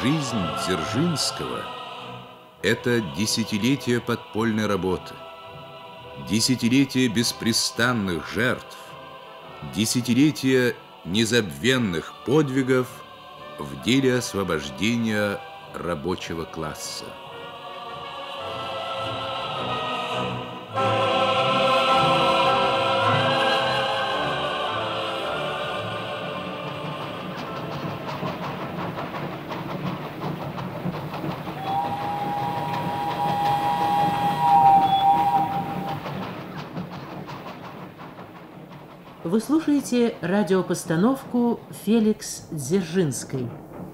Жизнь Дзержинского – это десятилетия подпольной работы, десятилетия беспрестанных жертв, десятилетия незабвенных подвигов в деле освобождения рабочего класса. Вы слушаете радиопостановку «Феликс Дзержинской».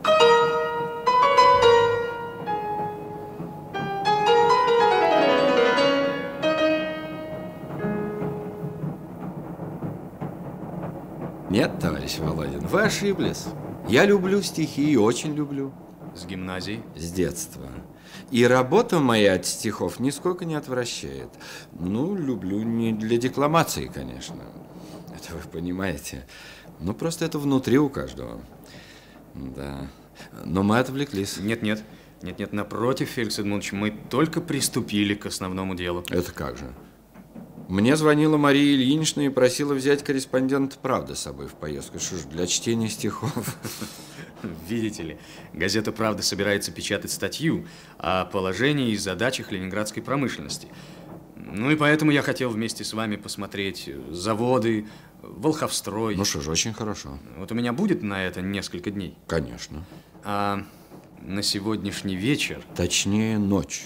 Нет, товарищ Володин, вы ошиблись. Я люблю стихи и очень люблю. С гимназии? С детства. И работа моя от стихов нисколько не отвращает. Ну, люблю не для декламации, конечно. Это вы понимаете. Ну, просто это внутри у каждого. Да. Но мы отвлеклись. Нет, напротив, Феликс Эдмундович, мы только приступили к основному делу. Это как же? Мне звонила Мария Ильинична и просила взять корреспондента «Правды» с собой в поездку. Что ж, для чтения стихов. Видите ли, газета «Правда» собирается печатать статью о положении и задачах ленинградской промышленности. Ну и поэтому я хотел вместе с вами посмотреть заводы, волховстрой. Ну что ж, очень хорошо. Вот у меня будет на это несколько дней? Конечно. А на сегодняшний вечер... Точнее, ночь.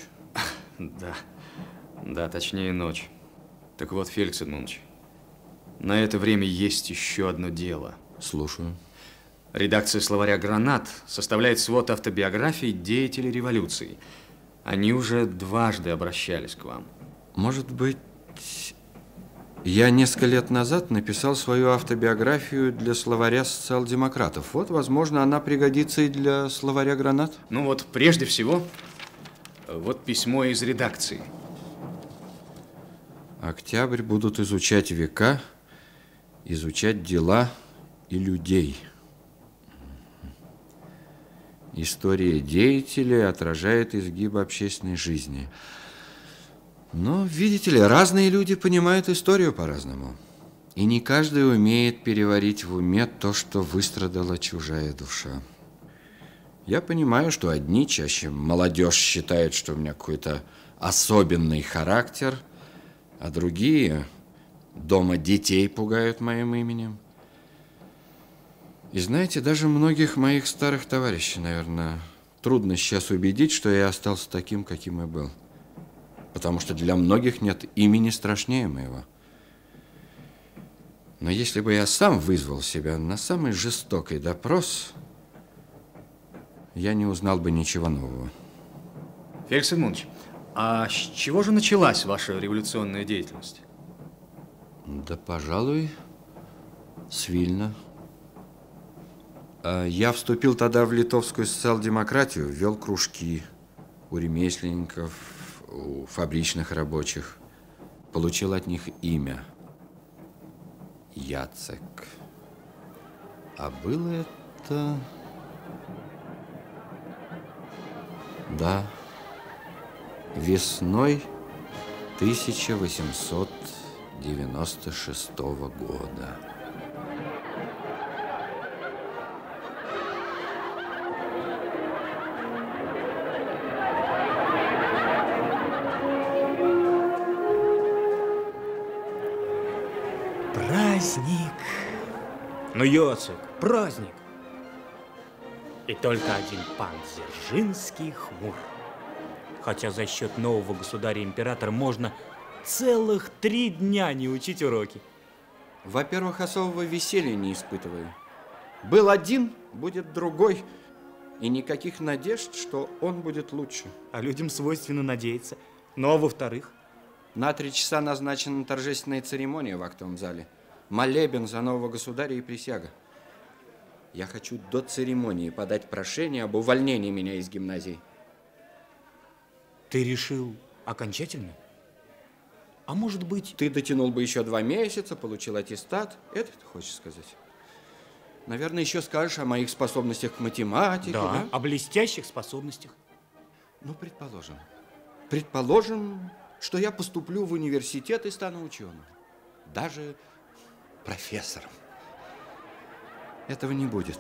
Да, точнее, ночь. Так вот, Феликс Эдмундович, на это время есть еще одно дело. Слушаю. Редакция словаря «Гранат» составляет свод автобиографий деятелей революции. Они уже дважды обращались к вам. Может быть, я несколько лет назад написал свою автобиографию для словаря социал-демократов. Вот, возможно, она пригодится и для словаря «Гранат». Ну вот, прежде всего, вот письмо из редакции. Октябрь будут изучать века, изучать дела и людей. История деятелей отражает изгиб общественной жизни. Но, видите ли, разные люди понимают историю по-разному. И не каждый умеет переварить в уме то, что выстрадала чужая душа. Я понимаю, что одни, чаще молодежь, считают, что у меня какой-то особенный характер, а другие дома детей пугают моим именем. И знаете, даже многих моих старых товарищей, наверное, трудно сейчас убедить, что я остался таким, каким и был. Потому что для многих нет имени страшнее моего. Но если бы я сам вызвал себя на самый жестокий допрос, я не узнал бы ничего нового. Феликс Эдмундович, а с чего же началась ваша революционная деятельность? Да, пожалуй, с Вильна. Я вступил тогда в литовскую социал-демократию, вел кружки у ремесленников, у фабричных рабочих. Получил от них имя Яцек. А было это... Да, весной 1896 года. Праздник. Ну, Йоцек, праздник. И только один пан Дзержинский хмур. Хотя за счет нового государя-императора можно целых 3 дня не учить уроки. Во-первых, особого веселья не испытываю. Был один, будет другой. И никаких надежд, что он будет лучше. А людям свойственно надеяться. Ну, а во-вторых? На 3 часа назначена торжественная церемония в актовом зале. Молебен за нового государя и присяга. Я хочу до церемонии подать прошение об увольнении меня из гимназии. Ты решил окончательно? А может быть... Ты дотянул бы еще 2 месяца, получил аттестат. Это ты хочешь сказать? Наверное, еще скажешь о моих способностях к математике. Да, о блестящих способностях. Ну, предположим, что я поступлю в университет и стану ученым. Даже профессором. Этого не будет.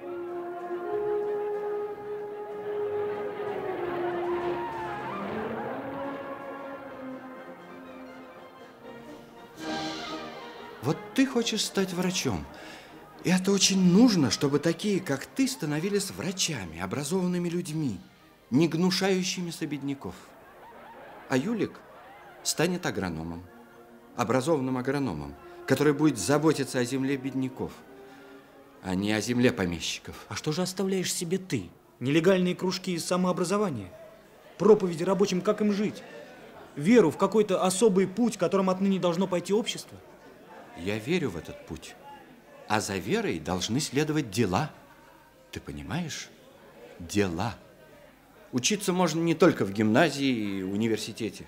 Вот ты хочешь стать врачом. И это очень нужно, чтобы такие, как ты, становились врачами, образованными людьми, не гнушающимися бедняков. А Юлик станет агрономом, образованным агрономом, который будет заботиться о земле бедняков, а не о земле помещиков. А что же оставляешь себе ты? Нелегальные кружки и самообразование? Проповеди рабочим, как им жить? Веру в какой-то особый путь, которым отныне должно пойти общество? Я верю в этот путь. А за верой должны следовать дела. Ты понимаешь? Дела. Учиться можно не только в гимназии и университете.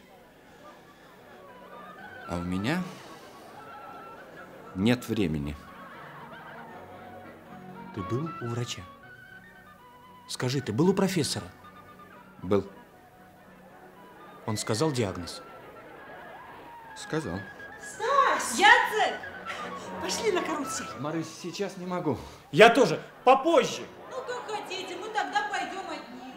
А у меня нет времени. Ты был у врача? Скажи, ты был у профессора? Был. Он сказал диагноз? Сказал. Стась! Яцек! Пошли на карусель. Марысь, сейчас не могу. Я тоже. Попозже. Ну, как хотите, мы тогда пойдем одни.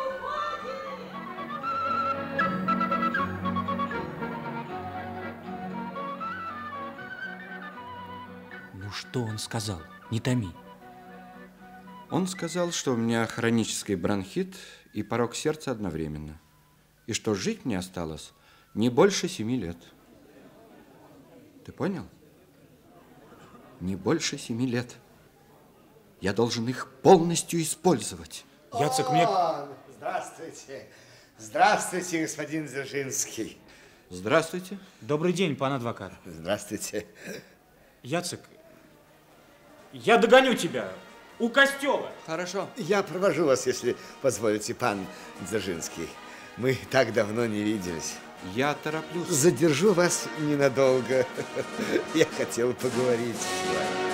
Ну, что он сказал? Не томи. Он сказал, что у меня хронический бронхит и порок сердца одновременно. И что жить мне осталось не больше 7 лет. Ты понял? Не больше 7 лет. Я должен их полностью использовать. Яцек, мне... Здравствуйте. Здравствуйте, господин Дзержинский. Здравствуйте. Добрый день, пан адвокат. Здравствуйте. Яцек, я догоню тебя у костела. Хорошо. Я провожу вас, если позволите, пан Дзержинский. Мы так давно не виделись. Я тороплюсь. Задержу вас ненадолго. Я хотел поговорить с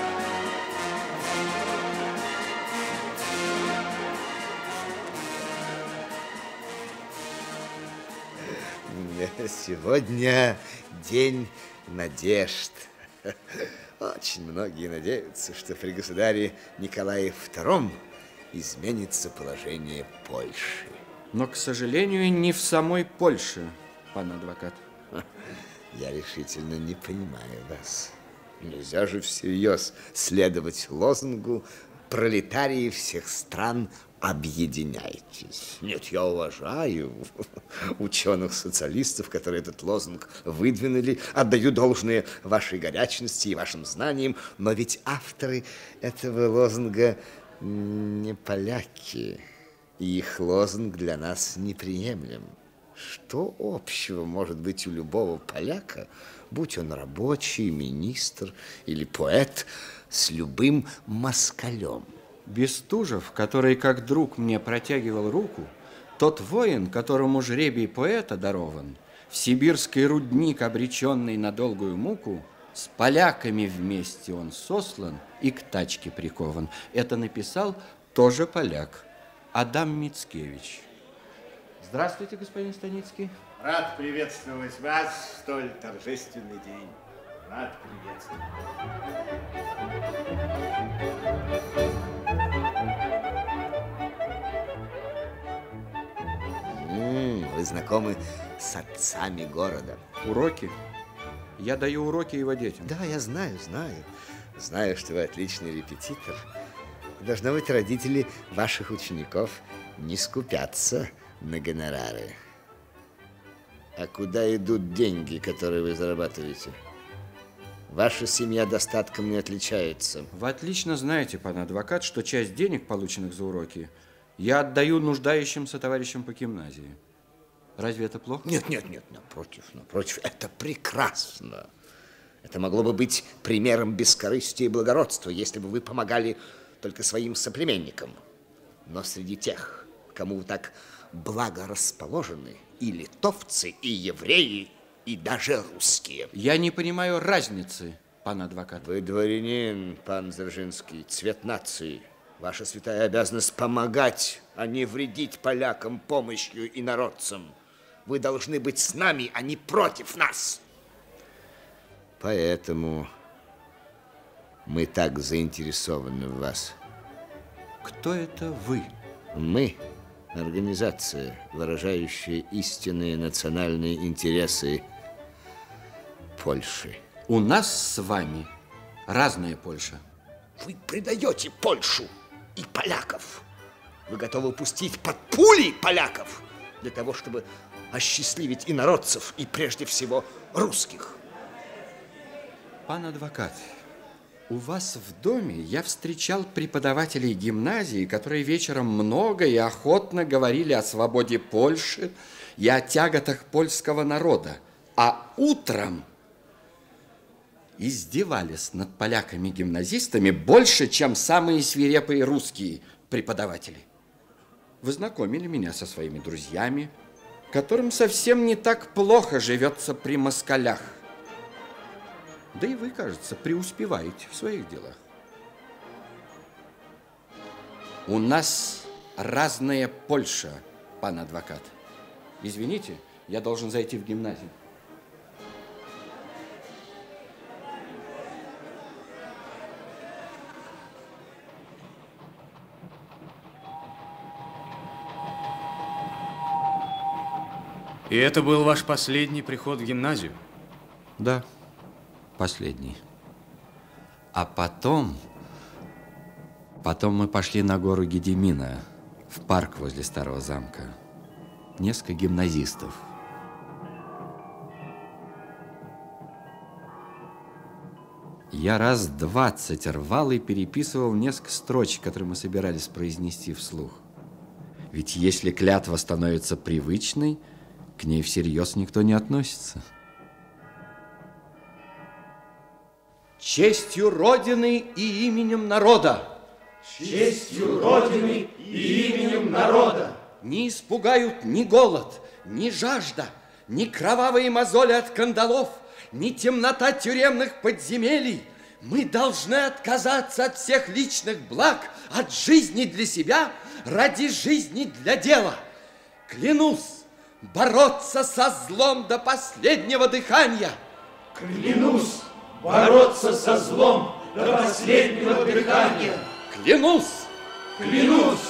вами. Сегодня день надежд. Очень многие надеются, что при государе Николае II изменится положение Польши. Но, к сожалению, не в самой Польше, пан адвокат. Я решительно не понимаю вас. Нельзя же всерьез следовать лозунгу «Пролетарии всех стран, объединяйтесь». Нет, я уважаю ученых-социалистов, которые этот лозунг выдвинули, отдаю должное вашей горячности и вашим знаниям, но ведь авторы этого лозунга не поляки, и их лозунг для нас неприемлем. Что общего может быть у любого поляка, будь он рабочий, министр или поэт, с любым москалем? Бестужев, который как друг мне протягивал руку, тот воин, которому жребий поэта дарован, в сибирский рудник, обреченный на долгую муку, с поляками вместе он сослан и к тачке прикован. Это написал тоже поляк, Адам Мицкевич. Здравствуйте, господин Станицкий. Рад приветствовать вас в столь торжественный день. Рад приветствовать. Вы знакомы с отцами города? Уроки? Я даю уроки его детям. Да, я знаю. Знаю, что вы отличный репетитор. Должно быть, родители ваших учеников не скупятся на гонорары. А куда идут деньги, которые вы зарабатываете? Ваша семья достатком не отличается. Вы отлично знаете, пан адвокат, что часть денег, полученных за уроки, я отдаю нуждающимся товарищам по гимназии. Разве это плохо? Нет, напротив, это прекрасно. Это могло бы быть примером бескорыстия и благородства, если бы вы помогали только своим соплеменникам. Но среди тех, кому вы так благорасположены, и литовцы, и евреи, и даже русские. Я не понимаю разницы, пан адвокат. Вы дворянин, пан Дзержинский, цвет нации. Ваша святая обязанность помогать, а не вредить полякам помощью инородцам. Вы должны быть с нами, а не против нас. Поэтому мы так заинтересованы в вас. Кто это вы? Мы – организация, выражающая истинные национальные интересы Польши. У нас с вами разная Польша. Вы предаете Польшу и поляков. Вы готовы пустить под пули поляков для того, чтобы осчастливить инородцев и прежде всего русских. Пан адвокат, у вас в доме я встречал преподавателей гимназии, которые вечером много и охотно говорили о свободе Польши и о тяготах польского народа, а утром издевались над поляками-гимназистами больше, чем самые свирепые русские преподаватели. Вы знакомили меня со своими друзьями, которым совсем не так плохо живется при москалях. Да и вы, кажется, преуспеваете в своих делах. У нас разная Польша, пан адвокат. Извините, я должен зайти в гимназию. И это был ваш последний приход в гимназию? Да, последний. А потом мы пошли на гору Гедемина, в парк возле старого замка. Несколько гимназистов. Я раз 20 рвал и переписывал несколько строчек, которые мы собирались произнести вслух. Ведь если клятва становится привычной, к ней всерьез никто не относится. Честью Родины и именем народа. Честью Родины и именем народа. Не испугают ни голод, ни жажда, ни кровавые мозоли от кандалов, ни темнота тюремных подземелий. Мы должны отказаться от всех личных благ, от жизни для себя, ради жизни для дела. Клянусь бороться со злом до последнего дыхания. Клянусь бороться со злом до последнего дыхания. Клянусь! Клянусь!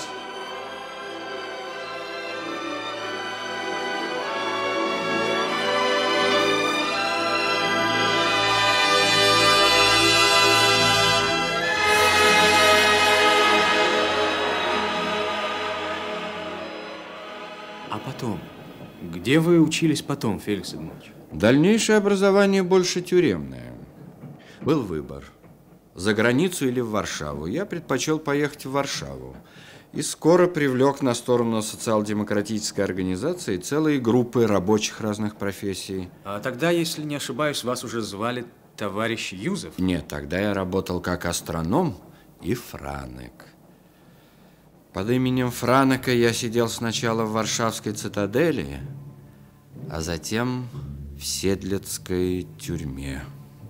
А потом? Где вы учились потом, Феликс Эдмундович? Дальнейшее образование больше тюремное. Был выбор. За границу или в Варшаву. Я предпочел поехать в Варшаву. И скоро привлек на сторону социал-демократической организации целые группы рабочих разных профессий. А тогда, если не ошибаюсь, вас уже звали товарищ Юзеф? Нет, тогда я работал как астроном и Франек. Под именем Франека я сидел сначала в Варшавской цитадели, а затем в Седлецкой тюрьме.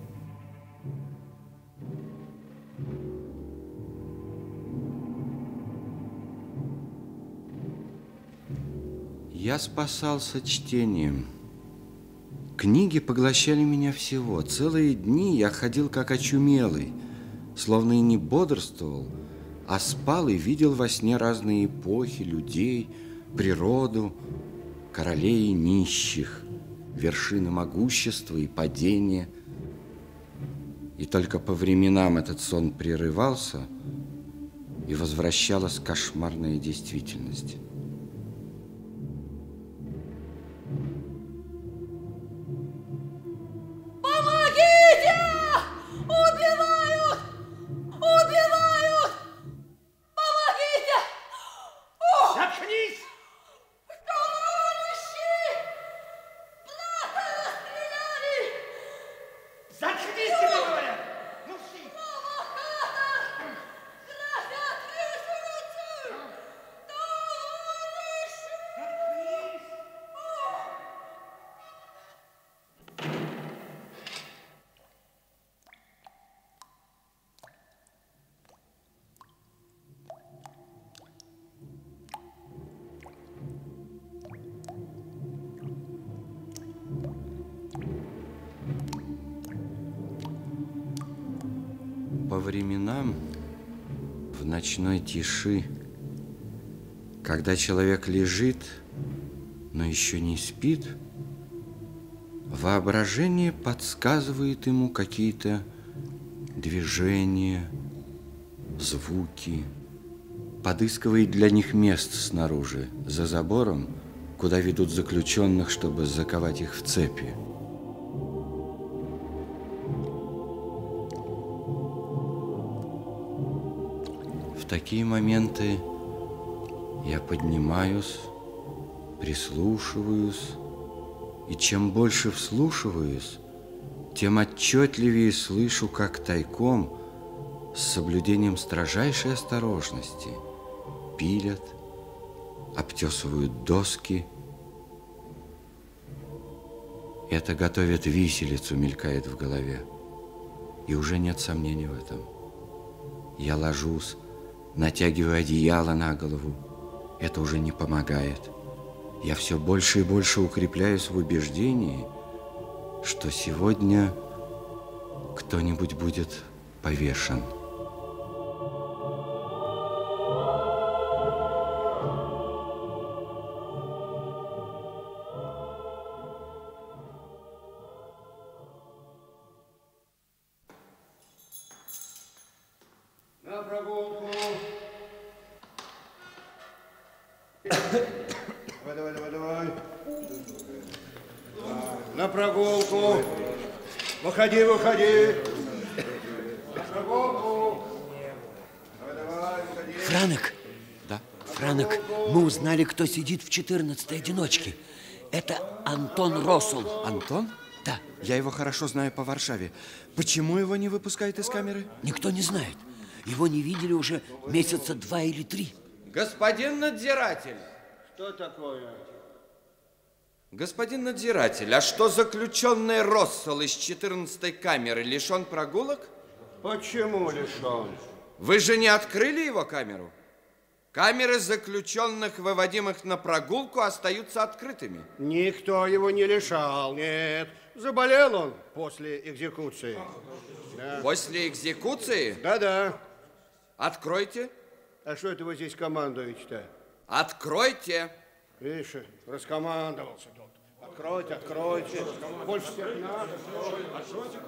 Я спасался чтением. Книги поглощали меня всего. Целые дни я ходил как очумелый, словно и не бодрствовал, а спал и видел во сне разные эпохи, людей, природу, королей и нищих, вершины могущества и падения. И только по временам этот сон прерывался, и возвращалась кошмарная действительность. по временам в ночной тиши, когда человек лежит, но еще не спит, воображение подсказывает ему какие-то движения, звуки, подыскивает для них место снаружи, за забором, куда ведут заключенных, чтобы заковать их в цепи. В такие моменты я поднимаюсь, прислушиваюсь, и чем больше вслушиваюсь, тем отчетливее слышу, как тайком, с соблюдением строжайшей осторожности, пилят, обтесывают доски. Это готовят виселицу, мелькает в голове. И уже нет сомнений в этом. Я ложусь, натягиваю одеяло на голову. Это уже не помогает. Я все больше и больше укрепляюсь в убеждении, что сегодня кто-нибудь будет повешен. На прогулку. Давай. На прогулку. Выходи. На прогулку. Давай, выходи. Франек. Да? Франек, мы узнали, кто сидит в 14-й одиночке. Это Антон Россол. Антон? Да. Я его хорошо знаю по Варшаве. Почему его не выпускают из камеры? Никто не знает. Его не видели уже месяца 2 или 3. Господин надзиратель. Что такое? Господин надзиратель, а что заключенный Россол из 14-й камеры лишен прогулок? Почему лишен? Вы же не открыли его камеру? Камеры заключенных, выводимых на прогулку, остаются открытыми. Никто его не лишал, нет. Заболел он после экзекуции. Да. После экзекуции? Да. Откройте. А что это вы здесь командуете-то? Откройте. Видишь, раскомандовался тут. Откройте. Больше всех надо. Откройте.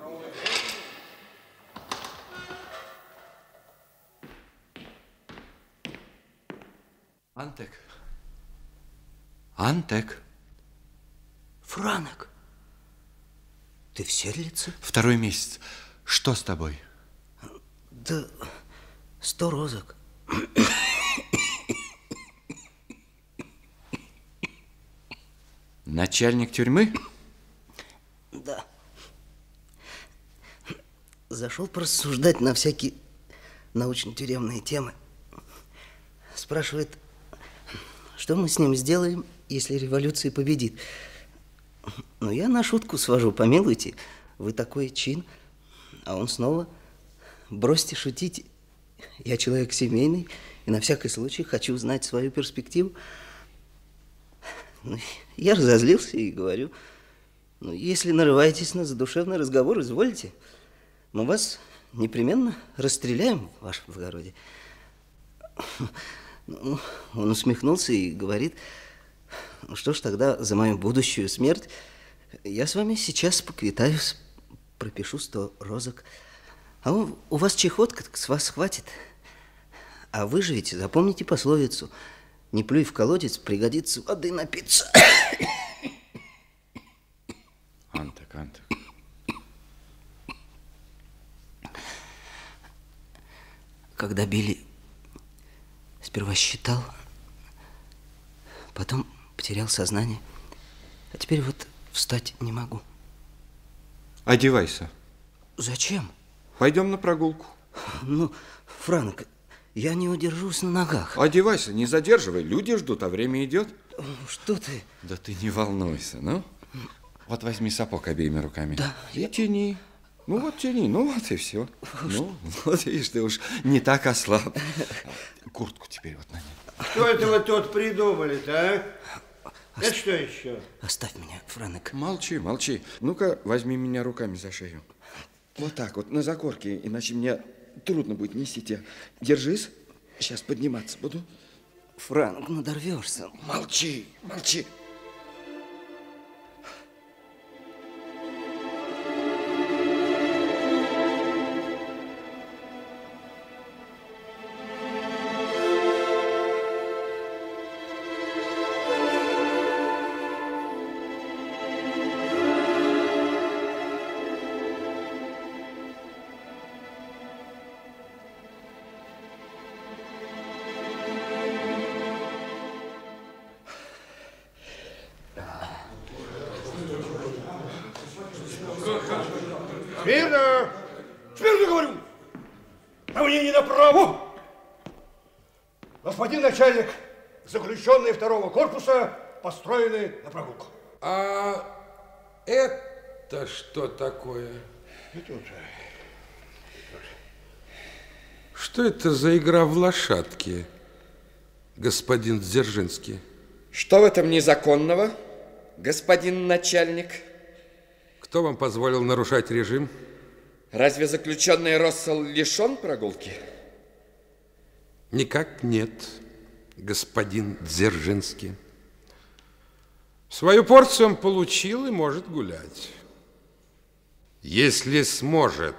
Антек. Франек, ты в Серлице? 2-й месяц. Что с тобой? Да 100 розок. Начальник тюрьмы? Да. Зашел порассуждать на всякие научно-тюремные темы. Спрашивает, что мы с ним сделаем, если революция победит. Ну, я на шутку свожу, помилуйте, вы такой чин. А он снова, бросьте шутить, я человек семейный, и на всякий случай хочу знать свою перспективу. Ну, я разозлился и говорю, ну, если нарываетесь на задушевный разговор, изволите, мы вас непременно расстреляем в вашем благородии. Ну, он усмехнулся и говорит, ну что ж, тогда за мою будущую смерть я с вами сейчас поквитаюсь, пропишу 100 розок. А у вас чехотка, так с вас хватит. А выживете, запомните пословицу: не плюй в колодец, пригодится воды напиться. Антек. Когда били, сперва считал, потом потерял сознание, а теперь вот встать не могу. Одевайся. Зачем? Пойдем на прогулку. Ну, Франк, я не удержусь на ногах. Одевайся, не задерживай. Люди ждут, а время идет. Что ты? Да ты не волнуйся, ну. Вот возьми сапог обеими руками. Да. И тяни. Ну вот тяни, ну вот и все. Ну, вот видишь, ты уж не так ослаб. Куртку теперь вот надень. Что это вы тут придумали-то, а? Это что еще? Оставь меня, Франк. Молчи. Ну-ка, возьми меня руками за шею. Вот так вот, на закорке, иначе мне трудно будет, несите. Держись, сейчас подниматься буду. Франк, надорвешься. Молчи, молчи. Смирно! Смирно говорю! А мне не направо! Господин начальник, заключенные второго корпуса построены на прогулку. А это что такое? Что это за игра в лошадки, господин Дзержинский? Что в этом незаконного, господин начальник? Кто вам позволил нарушать режим? Разве заключенный Россел лишен прогулки? Никак нет, господин Дзержинский. Свою порцию он получил и может гулять. Если сможет.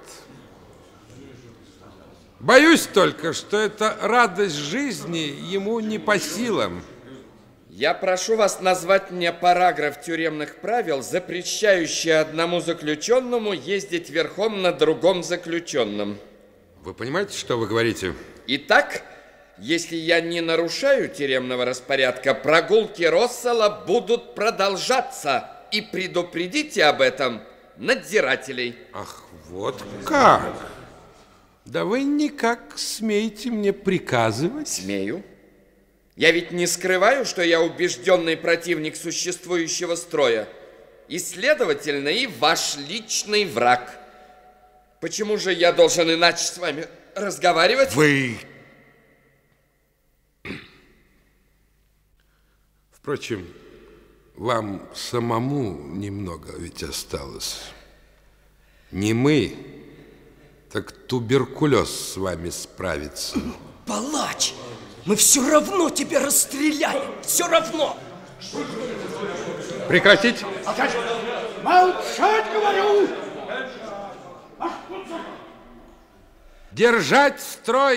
Боюсь только, что эта радость жизни ему не по силам. Я прошу вас назвать мне параграф тюремных правил, запрещающий одному заключенному ездить верхом на другом заключенном. Вы понимаете, что вы говорите? Итак, если я не нарушаю тюремного распорядка, прогулки Россела будут продолжаться. И предупредите об этом надзирателей. Ах, вот как? Да вы никак смеете мне приказывать? Смею. Я ведь не скрываю, что я убежденный противник существующего строя. И, следовательно, и ваш личный враг. Почему же я должен иначе с вами разговаривать? Вы... Впрочем, вам самому немного ведь осталось. Не мы, так туберкулез с вами справится. Палач! Мы все равно тебя расстреляем! Все равно! Прекратить! Молчать! Молчать, говорю! Держать строй!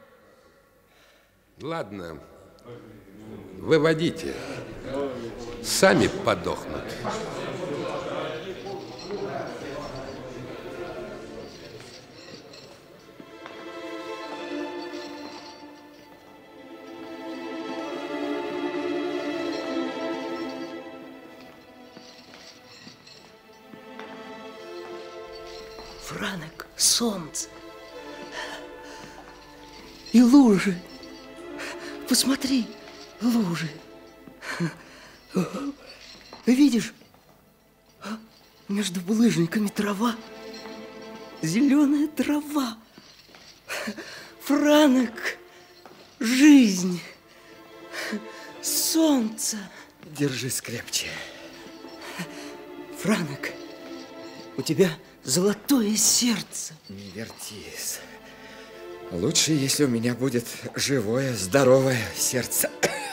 Ладно, выводите. Сами подохнут. Франк, солнце и лужи. Посмотри, лужи. Видишь, между булыжниками трава, зеленая трава. Франк, жизнь, солнце. Держись крепче. Франк, у тебя золотое сердце. Не вертись. Лучше, если у меня будет живое, здоровое сердце.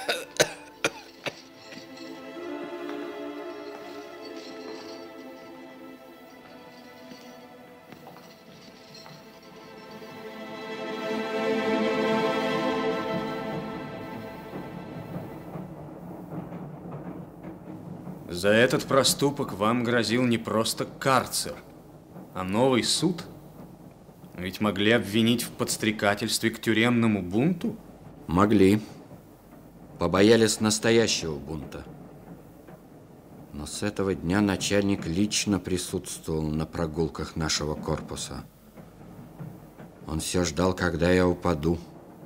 За этот проступок вам грозил не просто карцер, а новый суд. Ведь могли обвинить в подстрекательстве к тюремному бунту? Могли. Побоялись настоящего бунта. Но с этого дня начальник лично присутствовал на прогулках нашего корпуса. Он все ждал, когда я упаду.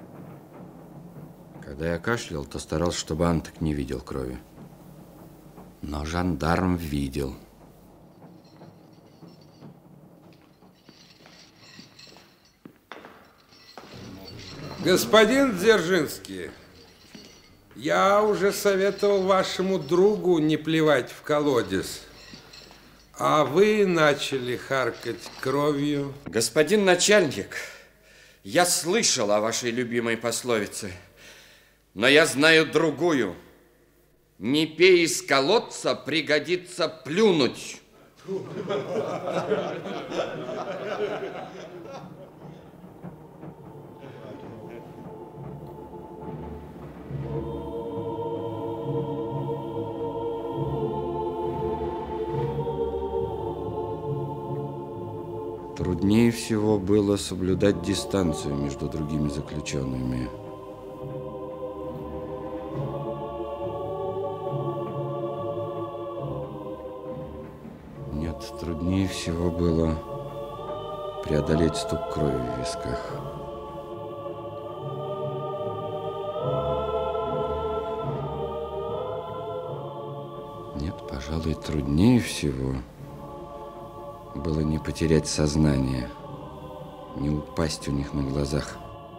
Когда я кашлял, то старался, чтобы Антек не видел крови. Но жандарм видел. Господин Дзержинский, я уже советовал вашему другу не плевать в колодец, а вы начали харкать кровью. Господин начальник, Я слышал о вашей любимой пословице, но я знаю другую. Не пей из колодца, пригодится плюнуть. Труднее всего было соблюдать дистанцию между другими заключенными. Нет, труднее всего было преодолеть стук крови в висках. Нет, пожалуй, труднее всего было не потерять сознание, не упасть у них на глазах.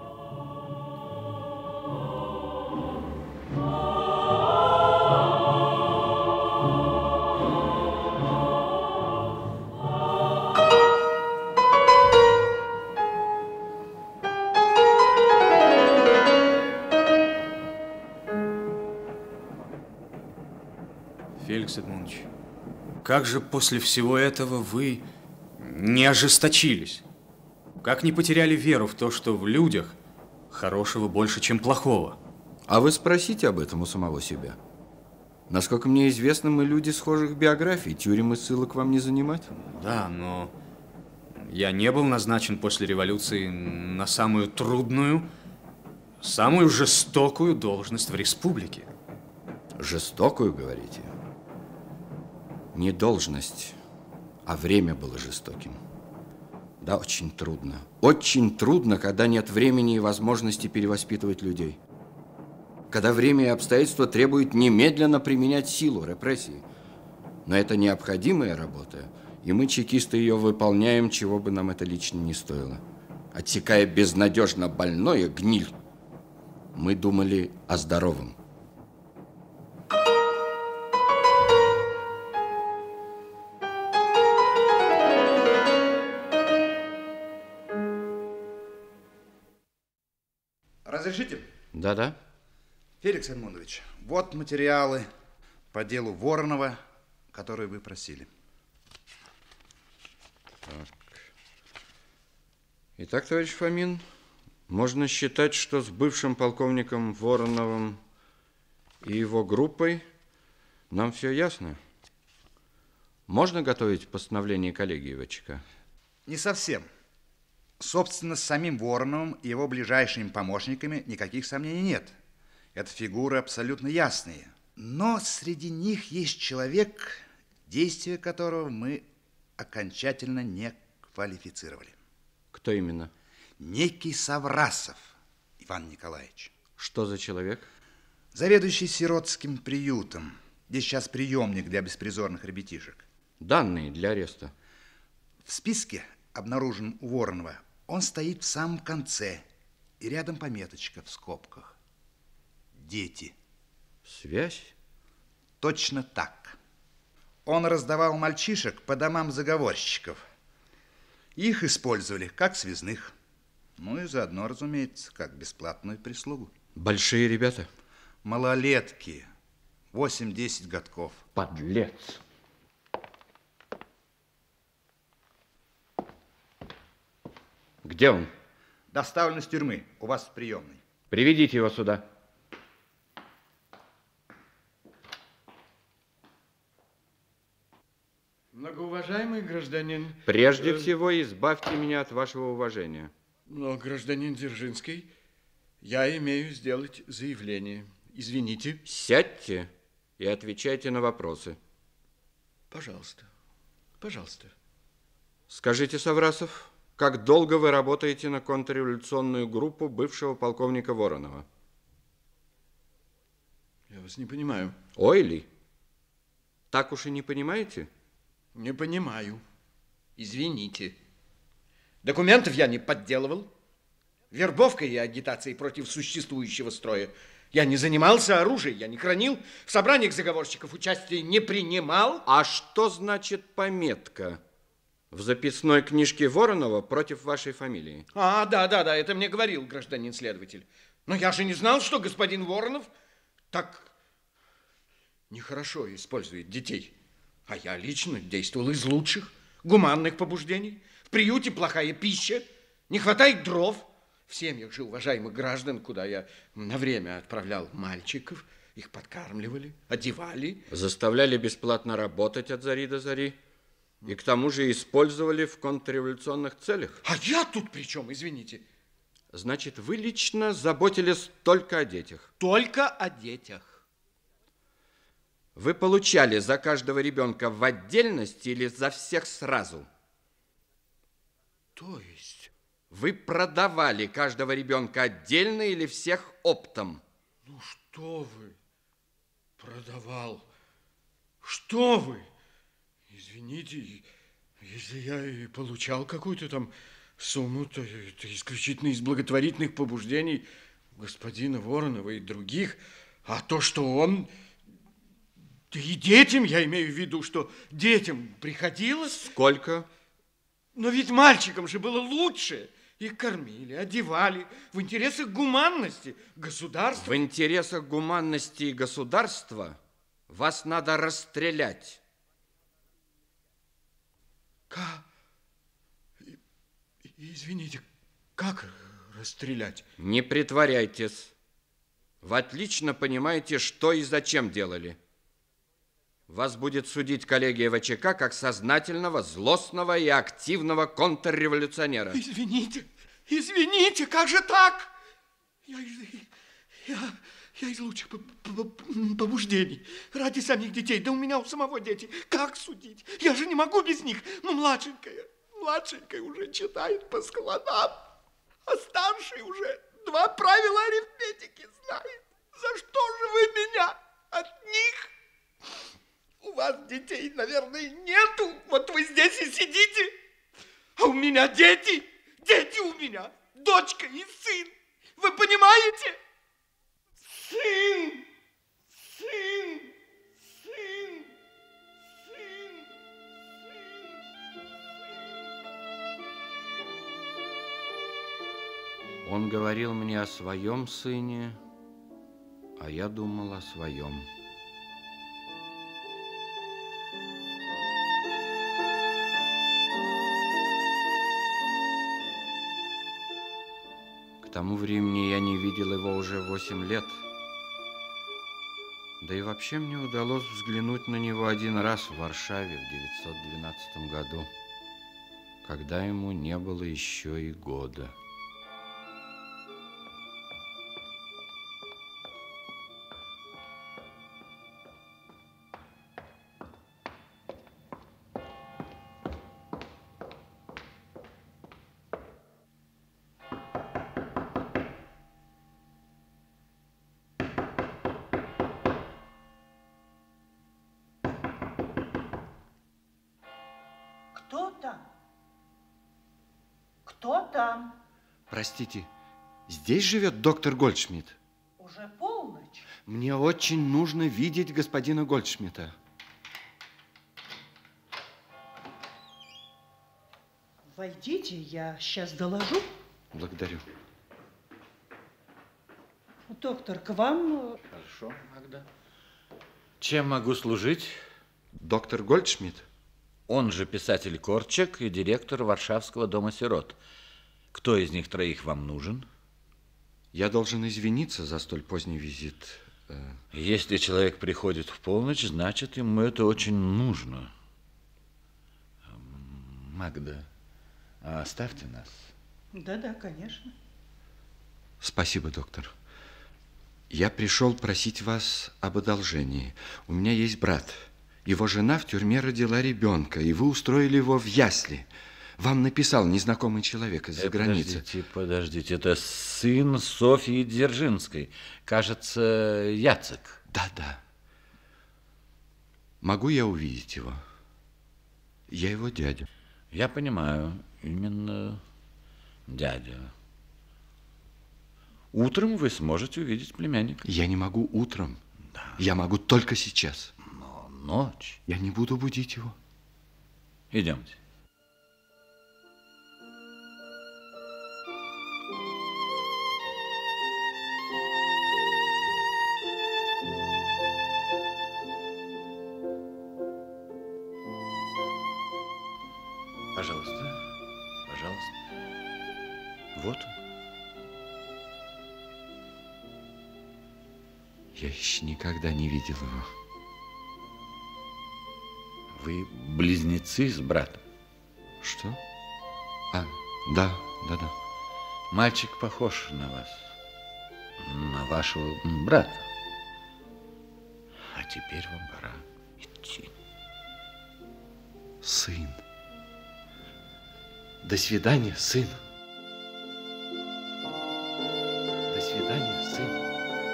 Феликс Эдмундович, как же после всего этого вы не ожесточились? Как не потеряли веру в то, что в людях хорошего больше, чем плохого? А вы спросите об этом у самого себя. Насколько мне известно, мы люди схожих биографий. Тюрем и ссылок вам не занимать? Да, но я не был назначен после революции на самую трудную, самую жестокую должность в республике. Жестокую, говорите? Не должность, а время было жестоким. Да, очень трудно. Очень трудно, когда нет времени и возможности перевоспитывать людей. Когда время и обстоятельства требуют немедленно применять силу, репрессии. Но это необходимая работа, и мы, чекисты, ее выполняем, чего бы нам это лично не стоило. Отсекая безнадежно больное, гниль, мы думали о здоровом. Разрешите? Да-да. Феликс Эдмундович, вот материалы по делу Воронова, которые вы просили. Так. Итак, товарищ Фомин, можно считать, что с бывшим полковником Вороновым и его группой нам все ясно. Можно готовить постановление коллегии ВЧК? Не совсем. Собственно, с самим Вороновым и его ближайшими помощниками никаких сомнений нет. Это фигуры абсолютно ясные. Но среди них есть человек, действия которого мы окончательно не квалифицировали. Кто именно? Некий Саврасов Иван Николаевич. Что за человек? Заведующий сиротским приютом. Здесь сейчас приемник для беспризорных ребятишек. Данные для ареста. В списке, обнаруженном у Воронова, он стоит в самом конце, и рядом пометочка в скобках. Дети. Связь? Точно так. Он раздавал мальчишек по домам заговорщиков. Их использовали как связных. Ну и заодно, разумеется, как бесплатную прислугу. Большие ребята? Малолетки. 8-10 годков. Подлец. Где он? Доставлен из тюрьмы. У вас в приемной. Приведите его сюда. Многоуважаемый гражданин... Прежде всего, избавьте меня от вашего уважения. Но, гражданин Дзержинский, я имею сделать заявление. Извините. Сядьте и отвечайте на вопросы. Пожалуйста. Пожалуйста. Скажите, Саврасов, как долго вы работаете на контрреволюционную группу бывшего полковника Воронова? Я вас не понимаю. Ой ли? Так уж и не понимаете? Не понимаю. Извините. Документов я не подделывал. Вербовкой и агитацией против существующего строя я не занимался, оружием я не хранил, в собраниях заговорщиков участия не принимал. А что значит пометка? В записной книжке Воронова против вашей фамилии. Да, это мне говорил гражданин следователь. Но я же не знал, что господин Воронов так нехорошо использует детей. А я лично действовал из лучших, гуманных побуждений. В приюте плохая пища, не хватает дров. В семьях же уважаемых граждан, куда я на время отправлял мальчиков, их подкармливали, одевали. Заставляли бесплатно работать от зари до зари. И к тому же использовали в контрреволюционных целях. А я тут при чем, извините? Значит, вы лично заботились только о детях? Только о детях. Вы получали за каждого ребенка в отдельности или за всех сразу? То есть? Вы продавали каждого ребенка отдельно или всех оптом? Ну что вы? Продавал. Что вы? Извините, если я и получал какую-то там сумму, то это исключительно из благотворительных побуждений господина Воронова и других. А то, что он... Да и детям, я имею в виду, что детям приходилось... Сколько? Но ведь мальчикам же было лучше. Их кормили, одевали в интересах гуманности государства. В интересах гуманности и государства вас надо расстрелять. Извините, как расстрелять? Не притворяйтесь. Вы отлично понимаете, что и зачем делали. Вас будет судить коллегия ВЧК как сознательного, злостного и активного контрреволюционера. Извините, как же так? Я из лучших побуждений. Ради самих детей. Да у меня у самого дети. Как судить? Я же не могу без них. Ну, младшенькая уже читает по складам. А старший уже 2 правила арифметики знает. За что же вы меня от них? У вас детей, наверное, нету. Вот вы здесь и сидите. А у меня дети. Дети у меня. Дочка и сын. Вы понимаете? Сын. Он говорил мне о своем сыне, а я думал о своем. К тому времени я не видел его уже 8 лет. Да и вообще мне удалось взглянуть на него один раз в Варшаве в 1912 году, когда ему не было еще и года. Кто там? Простите, здесь живет доктор Гольдшмидт? Уже полночь. Мне очень нужно видеть господина Гольдшмидта. Войдите, я сейчас доложу. Благодарю. Доктор, к вам... Хорошо, Магда. Чем могу служить? Доктор Гольдшмидт. Он же писатель Корчак и директор Варшавского дома сирот. Кто из них 3 вам нужен? Я должен извиниться за столь поздний визит. Если человек приходит в полночь, значит, ему это очень нужно. Магда, оставьте нас. Да, конечно. Спасибо, доктор. Я пришел просить вас об одолжении. У меня есть брат. Его жена в тюрьме родила ребенка, и вы устроили его в ясли. Вам написал незнакомый человек из-за границы. Подождите, это сын Софьи Дзержинской. Кажется, Яцек. Да. Могу я увидеть его? Я его дядя. Я понимаю, именно дядя. Утром вы сможете увидеть племянника. Я не могу утром. Да. Я могу только сейчас. Но ночь. Я не буду будить его. Идемте. Пожалуйста, пожалуйста. Вот он. Я еще никогда не видел его. Вы близнецы с братом? Что? А, да. Мальчик похож на вас, на вашего брата. А теперь вам пора идти. Сын. До свидания, сын. До свидания, сын.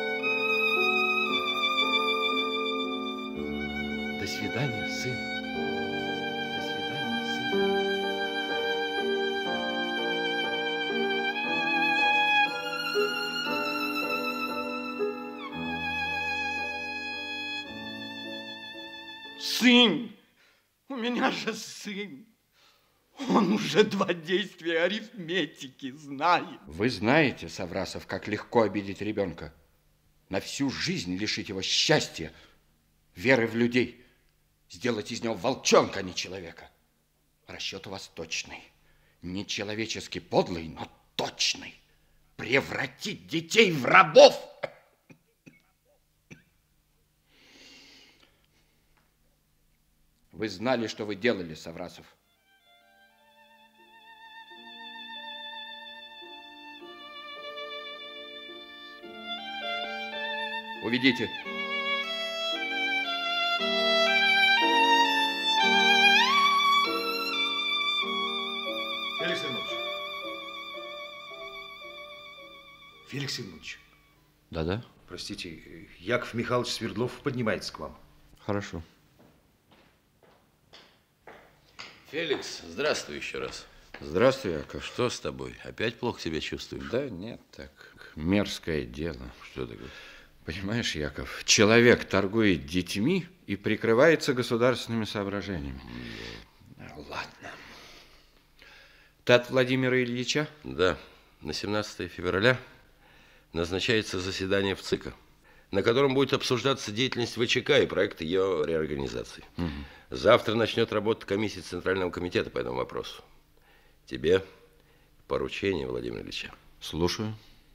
До свидания, сын. До свидания, сын. Сын! У меня же сын! Он уже 2 действия арифметики знает. Вы знаете, Саврасов, как легко обидеть ребенка. На всю жизнь лишить его счастья, веры в людей. Сделать из него волчонка, а не человека. Расчет у вас точный. Не человечески подлый, но точный. Превратить детей в рабов. Вы знали, что вы делали, Саврасов. Уведите. Феликс Иванович. Феликс Иванович. Да-да. Простите, Яков Михайлович Свердлов поднимается к вам. Хорошо. Феликс, здравствуй еще раз. Здравствуй, Яков. Что с тобой? Опять плохо себя чувствуешь? Да нет, так мерзкое дело. Что такое? Понимаешь, Яков, человек торгует детьми и прикрывается государственными соображениями. Ладно. Ты от Владимира Ильича? Да. На 17 февраля назначается заседание в ЦИКа, на котором будет обсуждаться деятельность ВЧК и проект ее реорганизации. Угу. Завтра начнет работать комиссия Центрального комитета по этому вопросу. Тебе поручение Владимира Ильича. Слушаю.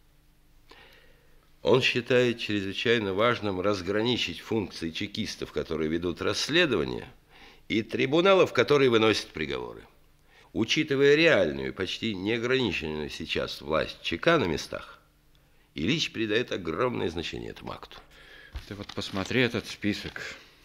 Он считает чрезвычайно важным разграничить функции чекистов, которые ведут расследование, и трибуналов, которые выносят приговоры. Учитывая реальную, почти неограниченную сейчас власть ЧК на местах, Ильич придает огромное значение этому акту. Ты вот посмотри этот список.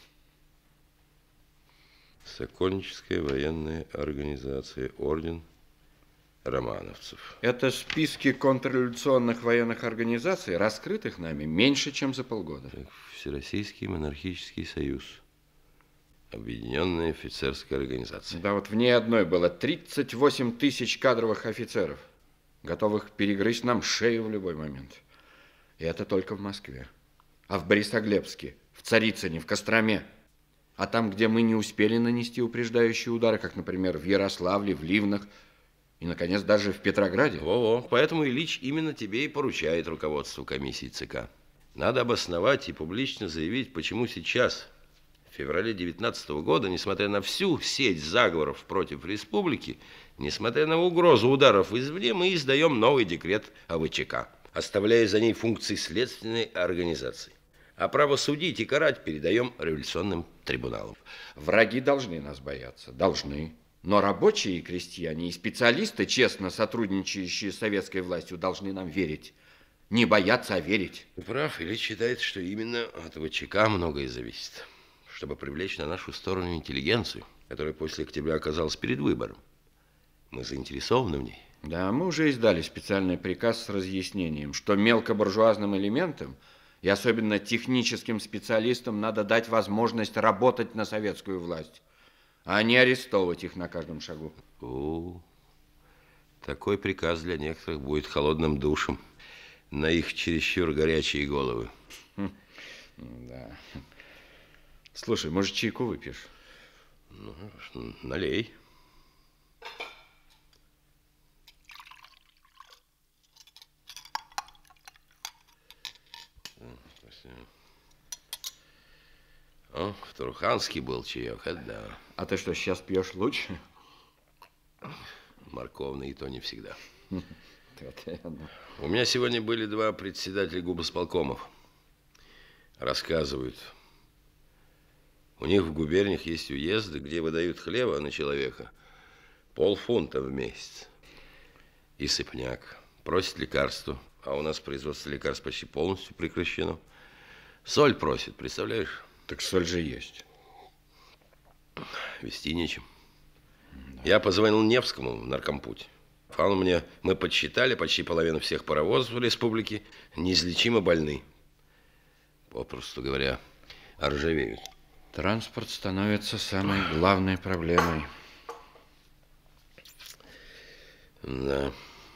Сокольническая военная организация, орден романовцев. Это списки контрреволюционных военных организаций, раскрытых нами меньше, чем за полгода. Всероссийский монархический союз. Объединенная офицерская организация. Да, вот в ней одной было 38 тысяч кадровых офицеров, готовых перегрызть нам шею в любой момент. И это только в Москве. А в Борисоглебске, в Царицыне, в Костроме. А там, где мы не успели нанести упреждающие удары, как, например, в Ярославле, в Ливнах, и, наконец, даже в Петрограде. Во-во. Поэтому Ильич именно тебе и поручает руководство комиссии ЦК. Надо обосновать и публично заявить, почему сейчас, в феврале 19 года, несмотря на всю сеть заговоров против республики, несмотря на угрозу ударов извне, мы издаем новый декрет о ВЧК, оставляя за ней функции следственной организации. А право судить и карать передаем революционным трибуналам. Враги должны нас бояться, должны. Но рабочие и крестьяне, и специалисты, честно сотрудничающие с советской властью, должны нам верить. Не бояться, а верить. Ты прав. Ильич считает, что именно от ВЧК многое зависит. Чтобы привлечь на нашу сторону интеллигенцию, которая после октября оказалась перед выбором. Мы заинтересованы в ней. Да, мы уже издали специальный приказ с разъяснением, что мелкобуржуазным элементам и особенно техническим специалистам надо дать возможность работать на советскую власть, а не арестовывать их на каждом шагу. О, такой приказ для некоторых будет холодным душем на их чересчур горячие головы. Да. Слушай, может, чайку выпьешь? Ну, налей. О, в Турханске был чаек, это да. А ты что, сейчас пьешь лучше? морковный, и то не всегда. У меня сегодня были два председателя губосполкомов. Рассказывают. У них в губерниях есть уезды, где выдают хлеба на человека полфунта в месяц. И сыпняк. Просит лекарства. А у нас производство лекарств почти полностью прекращено. Соль просит, представляешь? Так соль же есть. Вести нечем. Да. Я позвонил Невскому в наркомпуть. Он мне, мы подсчитали, почти половину всех паровозов в республике неизлечимо больны. Попросту говоря, ржавеют. Транспорт становится самой главной проблемой. Да.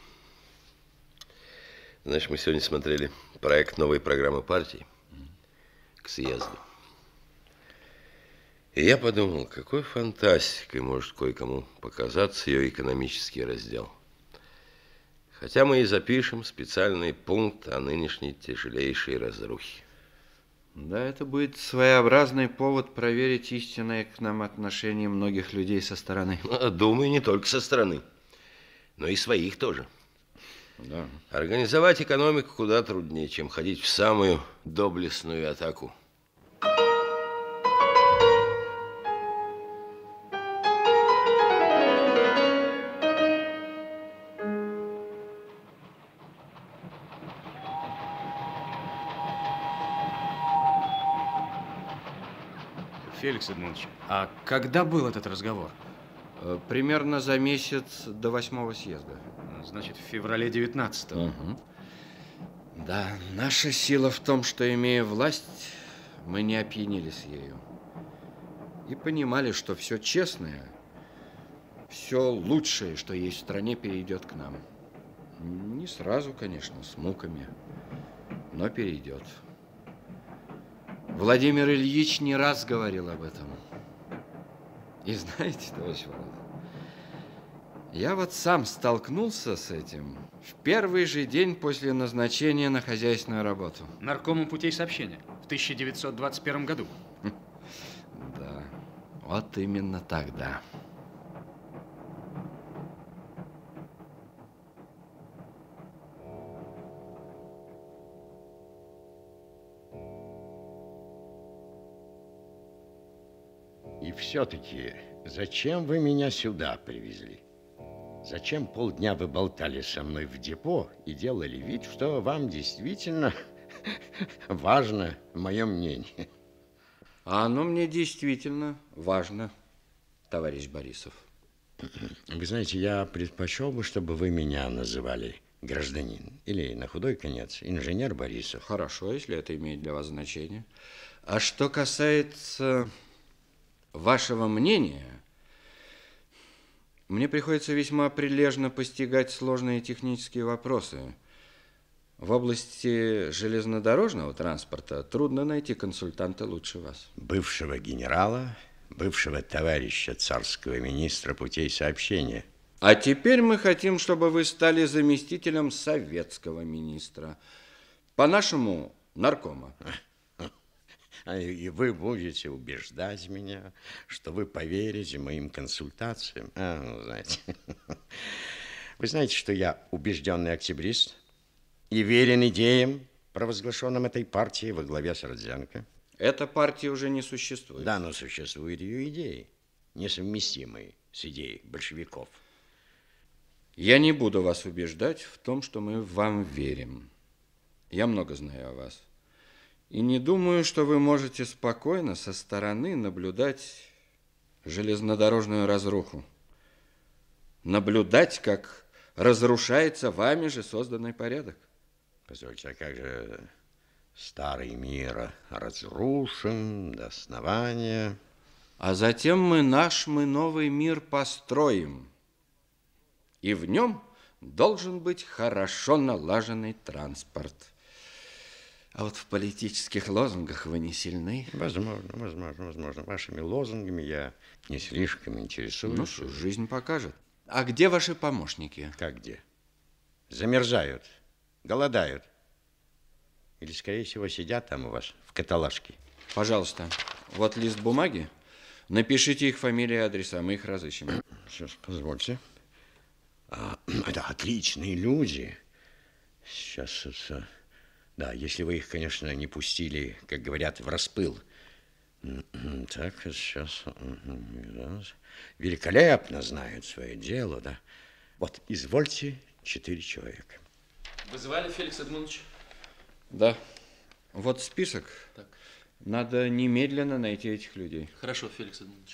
Знаешь, мы сегодня смотрели проект новой программы партии к съезду. И я подумал, какой фантастикой может кое-кому показаться ее экономический раздел. Хотя мы и запишем специальный пункт о нынешней тяжелейшей разрухе. Да, это будет своеобразный повод проверить истинное к нам отношение многих людей со стороны. Думаю, не только со стороны, но и своих тоже. Да. Организовать экономику куда труднее, чем ходить в самую доблестную атаку. Феликс Эдмундович, а когда был этот разговор? Примерно за месяц до 8-го съезда. Значит, в феврале 19-го. Угу. Да, наша сила в том, что, имея власть, мы не опьянились ею. И понимали, что все честное, все лучшее, что есть в стране, перейдет к нам. Не сразу, конечно, с муками, но перейдет. Владимир Ильич не раз говорил об этом. И знаете, товарищ Володя, я вот сам столкнулся с этим в первый же день после назначения на хозяйственную работу. Наркомом путей сообщения в 1921 году. Да, вот именно тогда. И все-таки, зачем вы меня сюда привезли? Зачем полдня вы болтали со мной в депо и делали вид, что вам действительно важно мое мнение? А оно мне действительно важно, товарищ Борисов. Вы знаете, я предпочел бы, чтобы вы меня называли гражданин. Или, на худой конец, инженер Борисов. Хорошо, если это имеет для вас значение. А что касается вашего мнения, мне приходится весьма прилежно постигать сложные технические вопросы. В области железнодорожного транспорта трудно найти консультанта лучше вас. Бывшего генерала, бывшего товарища царского министра путей сообщения. А теперь мы хотим, чтобы вы стали заместителем советского министра. По-нашему, наркома. И вы будете убеждать меня, что вы поверите моим консультациям. Вы знаете, что я убежденный октябрист и верен идеям, провозглашенным этой партией во главе с Родзянко. Эта партия уже не существует. Да, но существуют ее идеи, несовместимые с идеей большевиков. Я не буду вас убеждать в том, что мы вам верим. Я много знаю о вас. И не думаю, что вы можете спокойно со стороны наблюдать железнодорожную разруху. Наблюдать, как разрушается вами же созданный порядок. Позвольте, а как же старый мир разрушен до основания? А затем мы новый мир построим. И в нем должен быть хорошо налаженный транспорт. А вот в политических лозунгах вы не сильны. Возможно. Вашими лозунгами я не слишком интересуюсь. Ну что, жизнь покажет. А где ваши помощники? Как где? Замерзают, голодают. Или, скорее всего, сидят там у вас в каталажке. Пожалуйста, вот лист бумаги. Напишите их фамилии и адреса, мы их разыщем. Сейчас, позвольте. Это отличные люди. Сейчас, да, если вы их, конечно, не пустили, как говорят, в распыл. Так, сейчас. Великолепно знают свое дело, да. Вот, извольте, 4 человека. Вызывали, Феликс Эдмундович? Да. Вот список. Так. Надо немедленно найти этих людей. Хорошо, Феликс Эдмундович.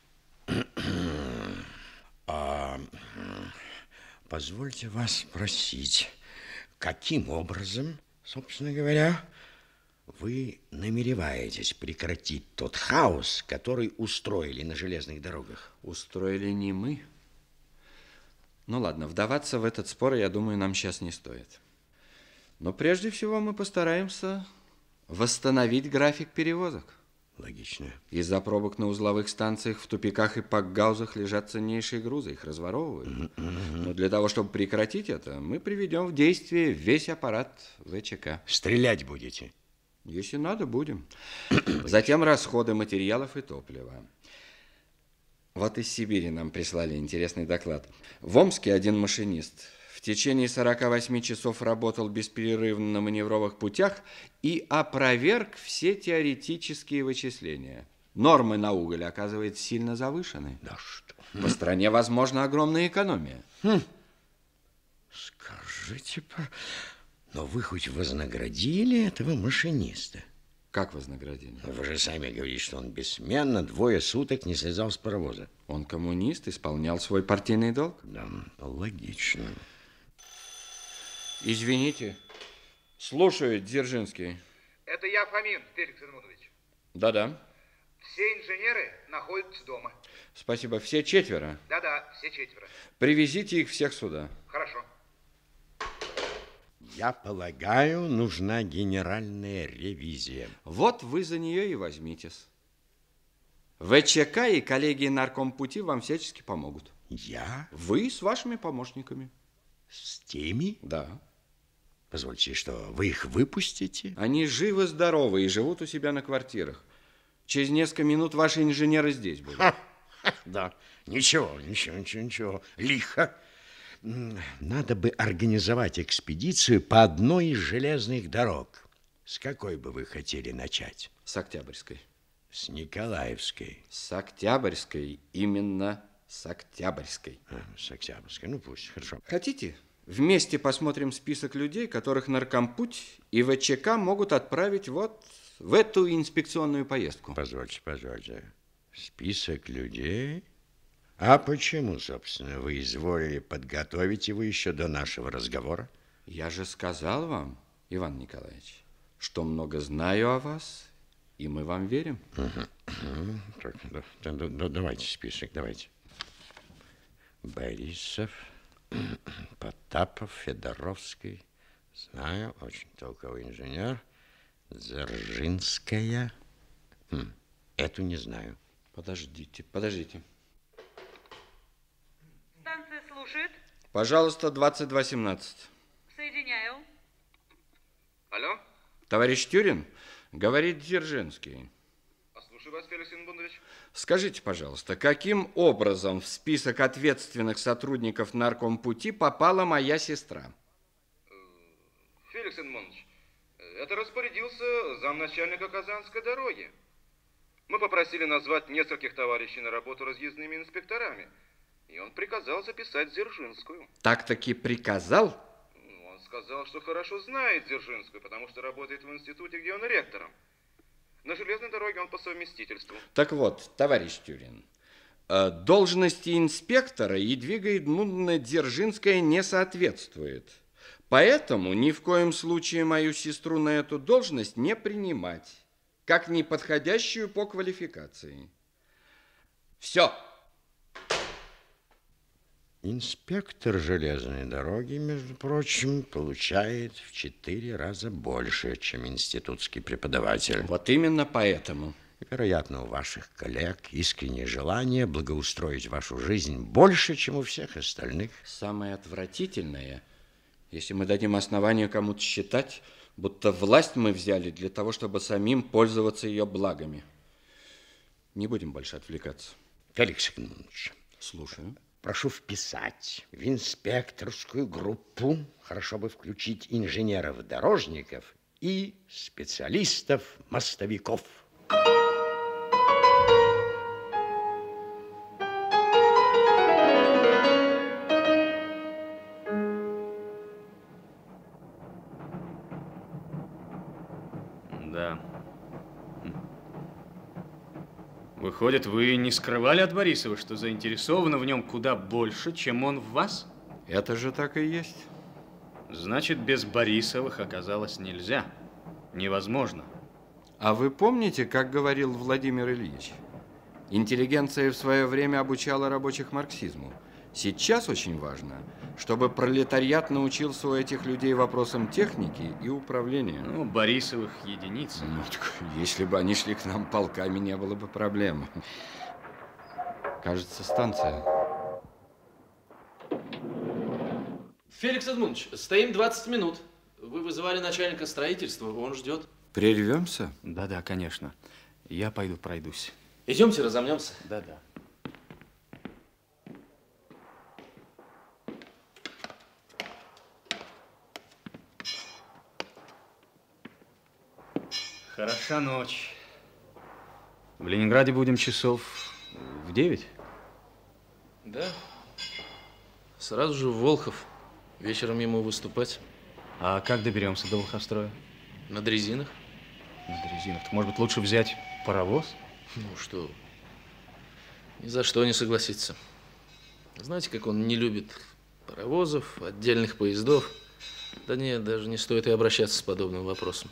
Позвольте вас спросить, каким образом, собственно говоря, вы намереваетесь прекратить тот хаос, который устроили на железных дорогах? Устроили не мы. Ну ладно, вдаваться в этот спор, я думаю, нам сейчас не стоит. Но прежде всего мы постараемся восстановить график перевозок. Логично. Из-за пробок на узловых станциях в тупиках и пакгаузах лежат ценнейшие грузы, их разворовывают. Но для того, чтобы прекратить это, мы приведем в действие весь аппарат ВЧК. Стрелять будете? Если надо, будем. Затем расходы материалов и топлива. Вот из Сибири нам прислали интересный доклад. В Омске один машинист в течение 48 часов работал бесперерывно на маневровых путях и опроверг все теоретические вычисления. Нормы на уголь, оказывается, сильно завышены. Да что? По стране возможна огромная экономия. Скажите, но вы хоть вознаградили этого машиниста? Как вознаградили? Вы же сами говорите, что он бессменно 2 суток не слезал с паровоза. Он коммунист, исполнял свой партийный долг. Да, логично. Извините. Слушаю, Дзержинский. Это я, Фомин, Феликс Эдмундович. Да-да. Все инженеры находятся дома. Спасибо. Все 4? Да-да, все 4. Привезите их всех сюда. Хорошо. Я полагаю, нужна генеральная ревизия. Вот вы за нее и возьмитесь. ВЧК и коллеги наркомпути вам всячески помогут. Я? Вы с вашими помощниками. С теми? Да. Позвольте, что вы их выпустите? Они живы-здоровы и живут у себя на квартирах. Через несколько минут ваши инженеры здесь будут. Да, ничего. Лихо. Надо бы организовать экспедицию по одной из железных дорог. С какой бы вы хотели начать? С Октябрьской. С Николаевской. С Октябрьской. Именно с Октябрьской. С Октябрьской. Ну пусть, хорошо. Хотите? Вместе посмотрим список людей, которых наркомпуть и ВЧК могут отправить вот в эту инспекционную поездку. Позвольте. Список людей? А почему, собственно, вы изволили подготовить его еще до нашего разговора? Я же сказал вам, Иван Николаевич, что много знаю о вас, и мы вам верим. Так, давайте список, давайте. Борисов, Потапов, Федоровский. Знаю, очень толковый инженер. Дзержинская. Эту не знаю. Подождите. Станция слушает. Пожалуйста, 2217. Соединяю. Алло? Товарищ Тюрин, говорит Дзержинский. Слушаю вас, Феликс Эдмундович. Скажите, пожалуйста, каким образом в список ответственных сотрудников наркомпути попала моя сестра? Феликс Эдмундович, это распорядился замначальника Казанской дороги. Мы попросили назвать нескольких товарищей на работу разъездными инспекторами, и он приказал записать Дзержинскую. Так-таки приказал? Он сказал, что хорошо знает Дзержинскую, потому что работает в институте, где он ректором. На железной дороге он по совместительству. Так вот, товарищ Тюрин, должности инспектора Едвига Эдмундовна Дзержинская не соответствует. Поэтому ни в коем случае мою сестру на эту должность не принимать, как неподходящую по квалификации. Все. Инспектор железной дороги, между прочим, получает в 4 раза больше, чем институтский преподаватель. Вот именно поэтому. Вероятно, у ваших коллег искреннее желание благоустроить вашу жизнь больше, чем у всех остальных. Самое отвратительное, если мы дадим основанию кому-то считать, будто власть мы взяли для того, чтобы самим пользоваться ее благами. Не будем больше отвлекаться. Феликс Эдмундович. Слушаю. прошу вписать в инспекторскую группу, хорошо бы включить инженеров-дорожников и специалистов-мостовиков. Да. Выходит, вы не скрывали от Борисова, что заинтересованы в нем куда больше, чем он в вас? Это же так и есть. Значит, без Борисовых оказалось нельзя. Невозможно. А вы помните, как говорил Владимир Ильич? Интеллигенция в свое время обучала рабочих марксизму. Сейчас очень важно, чтобы пролетариат научился у этих людей вопросам техники и управления. Ну, Борисовых единиц. Ну, если бы они шли к нам полками, не было бы проблем. Кажется, станция. Феликс Эдмундович, стоим 20 минут. Вы вызывали начальника строительства, он ждет. Прервемся? Да-да, конечно. Я пойду пройдусь. Идемте, разомнемся. Да-да. Хороша ночь. В Ленинграде будем часов в 9. Да. Сразу же в Волхов. Вечером ему выступать. А как доберемся до Волховстроя? На дрезинах. На дрезинах. Так, может быть, лучше взять паровоз? Ну что, ни за что не согласится. Знаете, как он не любит паровозов, отдельных поездов. Да нет, даже не стоит и обращаться с подобным вопросом.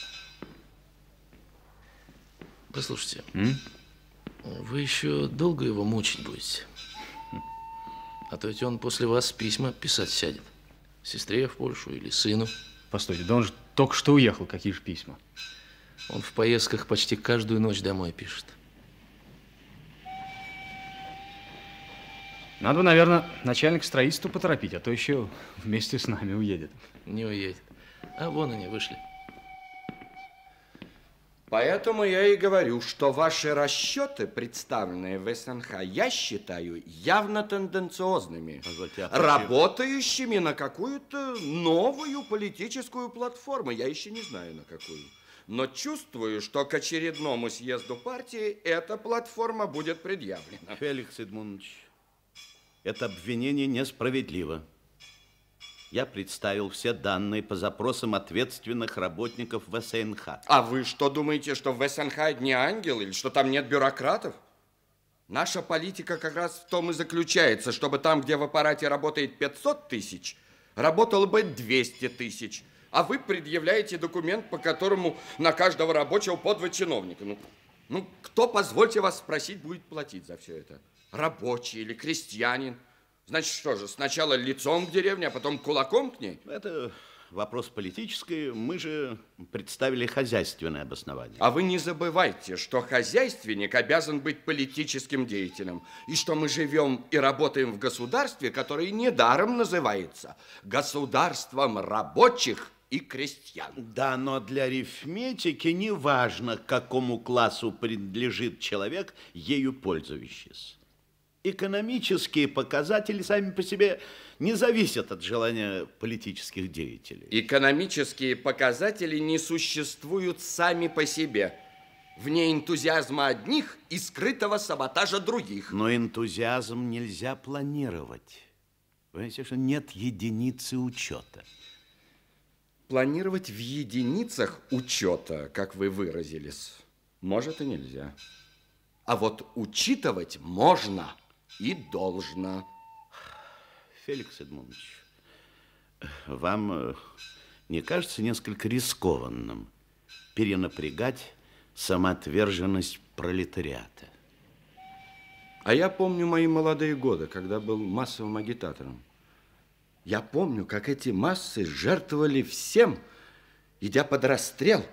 Послушайте, вы еще долго его мучить будете? А то ведь он после вас письма писать сядет. Сестре в Польшу или сыну. Постойте, да он же только что уехал. Какие же письма? Он в поездках почти каждую ночь домой пишет. Надо, наверное, начальник строительства поторопить, а то еще вместе с нами уедет. Не уедет. А вон они вышли. Поэтому я и говорю, что ваши расчеты, представленные в СНХ, я считаю явно тенденциозными, работающими на какую-то новую политическую платформу. Я еще не знаю, на какую. Но чувствую, что к очередному съезду партии эта платформа будет предъявлена. Феликс Эдмундович, это обвинение несправедливо. Я представил все данные по запросам ответственных работников ВСНХ. А вы что думаете, что в ВСНХ одни ангелы или что там нет бюрократов? Наша политика как раз в том и заключается, чтобы там, где в аппарате работает 500 тысяч, работало бы 200 тысяч. А вы предъявляете документ, по которому на каждого рабочего по 2 чиновника. Ну, кто, позвольте вас спросить, будет платить за все это? Рабочий или крестьянин? Значит, что же, сначала лицом к деревне, а потом кулаком к ней? Это вопрос политический. Мы же представили хозяйственное обоснование. А вы не забывайте, что хозяйственник обязан быть политическим деятелем. И что мы живем и работаем в государстве, которое недаром называется государством рабочих и крестьян. Да, но для арифметики не важно, к какому классу принадлежит человек, ею пользующийся. Экономические показатели сами по себе не зависят от желания политических деятелей. Экономические показатели не существуют сами по себе, вне энтузиазма одних и скрытого саботажа других. Но энтузиазм нельзя планировать. Понимаете, что нет единицы учета. Планировать в единицах учета, как вы выразились, может и нельзя. А вот учитывать можно и должно. Феликс Эдмундович, вам не кажется несколько рискованным перенапрягать самоотверженность пролетариата? А я помню мои молодые годы, когда был массовым агитатором. Я помню, как эти массы жертвовали всем, идя под расстрел,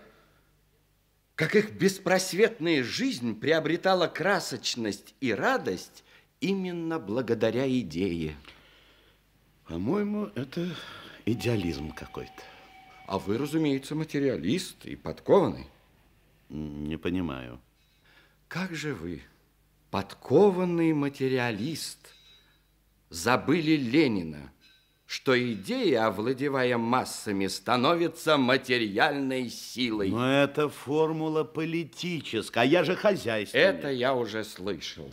как их беспросветная жизнь приобретала красочность и радость именно благодаря идее. По-моему, это идеализм какой-то. А вы, разумеется, материалист и подкованный. Не понимаю. Как же вы, подкованный материалист, забыли Ленина, что идея, овладевая массами, становится материальной силой. Но это формула политическая, а я же хозяйственник. Это я уже слышал.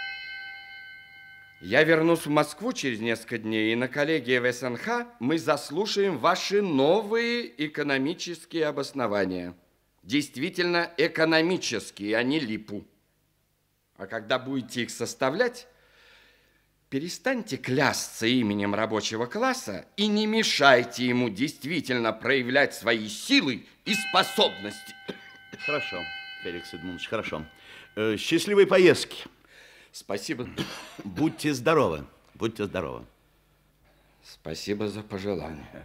Я вернусь в Москву через несколько дней, и на коллегии в СНХ мы заслушаем ваши новые экономические обоснования. Действительно экономические, а не липу. А когда будете их составлять, перестаньте клясться именем рабочего класса и не мешайте ему действительно проявлять свои силы и способности. Хорошо, Феликс Эдмундович, хорошо. Счастливой поездки. Спасибо. Будьте здоровы. Будьте здоровы. Спасибо за пожелание.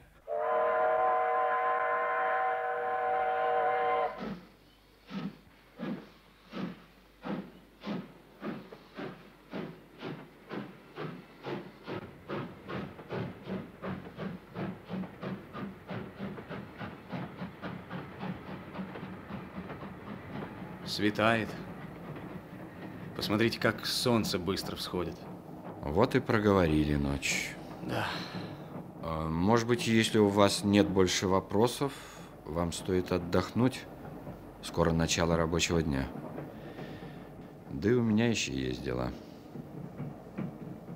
Светает. Посмотрите, как солнце быстро всходит. Вот и проговорили ночь. Да. Может быть, если у вас нет больше вопросов, вам стоит отдохнуть. Скоро начало рабочего дня. Да и у меня еще есть дела.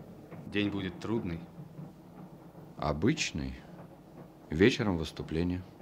День будет трудный. Обычный. Вечером выступление.